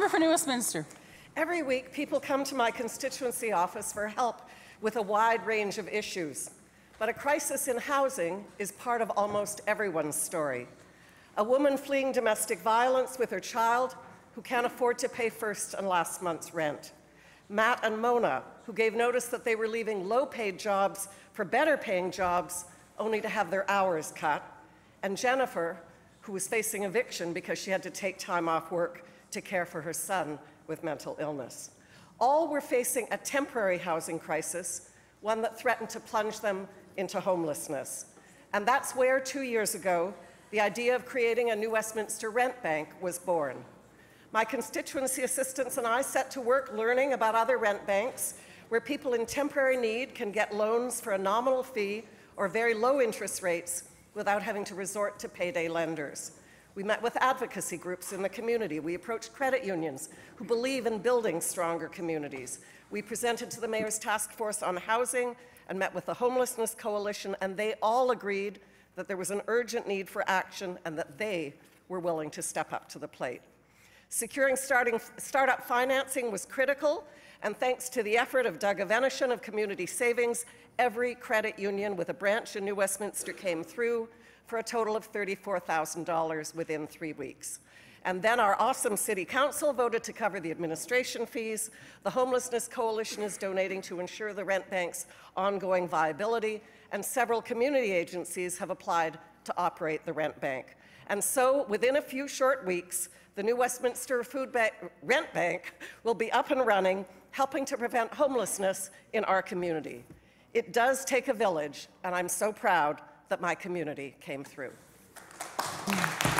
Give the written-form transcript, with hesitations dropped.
Member for New Westminster. Every week, people come to my constituency office for help with a wide range of issues. But a crisis in housing is part of almost everyone's story. A woman fleeing domestic violence with her child who can't afford to pay first and last month's rent. Matt and Mona, who gave notice that they were leaving low-paid jobs for better-paying jobs, only to have their hours cut. And Jennifer, who was facing eviction because she had to take time off work to care for her son with mental illness. All were facing a temporary housing crisis, one that threatened to plunge them into homelessness. And that's where, 2 years ago, the idea of creating a new Westminster Rent Bank was born. My constituency assistants and I set to work learning about other rent banks where people in temporary need can get loans for a nominal fee or very low interest rates without having to resort to payday lenders. We met with advocacy groups in the community. We approached credit unions who believe in building stronger communities. We presented to the Mayor's Task Force on Housing and met with the Homelessness Coalition, and they all agreed that there was an urgent need for action and that they were willing to step up to the plate. Securing startup financing was critical, and thanks to the effort of Doug Avenishan of Community Savings, every credit union with a branch in New Westminster came through for a total of $34,000 within 3 weeks. And then our awesome City Council voted to cover the administration fees. The Homelessness Coalition is donating to ensure the rent bank's ongoing viability, and several community agencies have applied to operate the rent bank. And so, within a few short weeks, the new Westminster Rent Bank will be up and running, helping to prevent homelessness in our community. It does take a village, and I'm so proud that my community came through.